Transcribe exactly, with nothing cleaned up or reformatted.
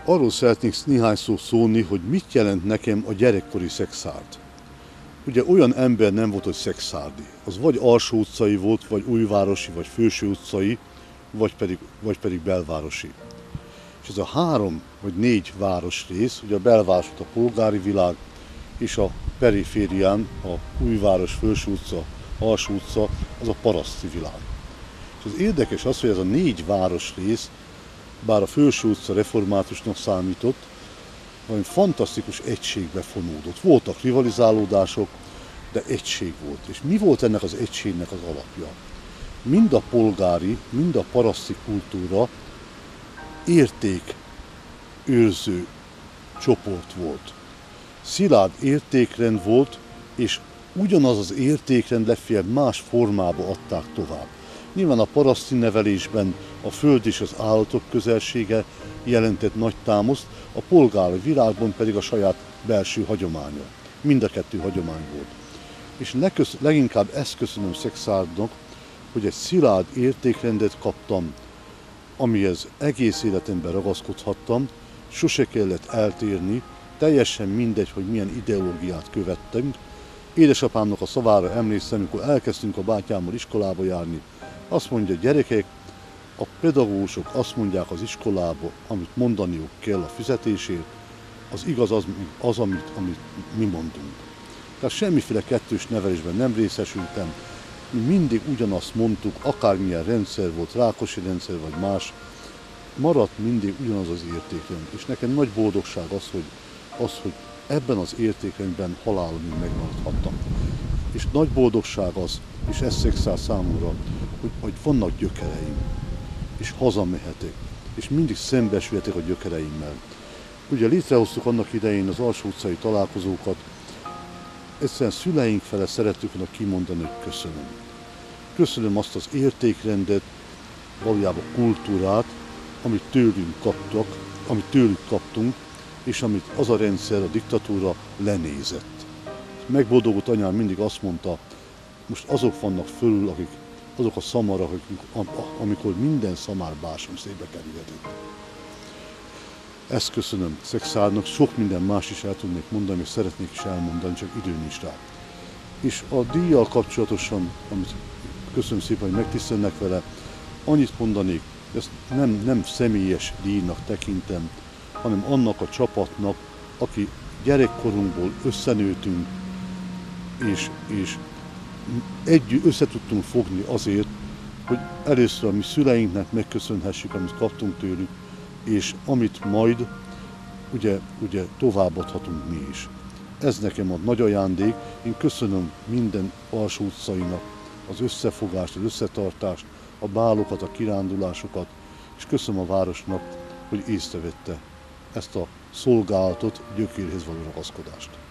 Arról szeretnék néhány szót szólni, hogy mit jelent nekem a gyerekkori Szekszárd. Ugye olyan ember nem volt, hogy szekszárdi. Az vagy Alsó utcai volt, vagy Újvárosi, vagy Főső utcai, vagy pedig, vagy pedig belvárosi. És ez a három vagy négy városrész, ugye a belváros a polgári világ, és a periférián a Újváros, Főső utca, Alsó utca, az a paraszti világ. És az érdekes az, hogy ez a négy városrész, bár a Főső utca reformátusnak számított, valami fantasztikus egységbe fonódott. Voltak rivalizálódások, de egység volt. És mi volt ennek az egységnek az alapja? Mind a polgári, mind a paraszti kultúra értékőrző csoport volt. Szilárd értékrend volt, és ugyanaz az értékrend legfeljebb más formába adták tovább. Nyilván a paraszti nevelésben a föld és az állatok közelsége jelentett nagy támaszt, a polgári világban pedig a saját belső hagyománya. Mind a kettő hagyomány volt. És legköz, leginkább ezt köszönöm Szekszárdnak, hogy egy szilárd értékrendet kaptam, amihez egész életemben ragaszkodhattam, sose kellett eltérni, teljesen mindegy, hogy milyen ideológiát követtünk. Édesapámnak a szavára emlékszem, amikor elkezdtünk a bátyámmal iskolába járni, azt mondja, gyerekek, a pedagógusok azt mondják az iskolába, amit mondaniuk kell a fizetésért, az igaz az, az amit, amit mi mondunk. Tehát semmiféle kettős nevelésben nem részesültem, mi mindig ugyanazt mondtuk, akármilyen rendszer volt, Rákosi rendszer vagy más, maradt mindig ugyanaz az értékrend. És nekem nagy boldogság az, hogy, az, hogy ebben az értékrendben halálomig megmaradhattam. És nagy boldogság az, és ez Szekszárd számomra, hogy, hogy vannak gyökereim, és hazamehetek, és mindig szembesülhetek a gyökereimmel. Ugye létrehoztuk annak idején az Alsó utcai találkozókat, egyszerűen szüleink fele szerettük volna kimondani, hogy köszönöm. Köszönöm azt az értékrendet, valójában kultúrát, amit tőlünk kaptak, amit tőlük kaptunk, és amit az a rendszer, a diktatúra lenézett. Megboldogult anyám mindig azt mondta, most azok vannak fölül, akik, azok a szamarak, amikor minden szamár bársonyszékbe kerülhetett. Ezt köszönöm Szekszárdnak, sok minden más is el tudnék mondani, és szeretnék is elmondani, csak idő nincs rá. És a díjjal kapcsolatosan, amit köszönöm szépen, hogy megtisztelnek vele, annyit mondanék, ezt nem, nem személyes díjnak tekintem, hanem annak a csapatnak, aki gyerekkorunkból összenőtünk, és, és együtt össze tudtunk fogni azért, hogy először a mi szüleinknek megköszönhessük, amit kaptunk tőlük, és amit majd ugye, ugye továbbadhatunk mi is. Ez nekem a nagy ajándék. Én köszönöm minden Alsó utcainak az összefogást, az összetartást, a bálokat, a kirándulásokat, és köszönöm a városnak, hogy észrevette ezt a szolgálatot, gyökérhez való ragaszkodást.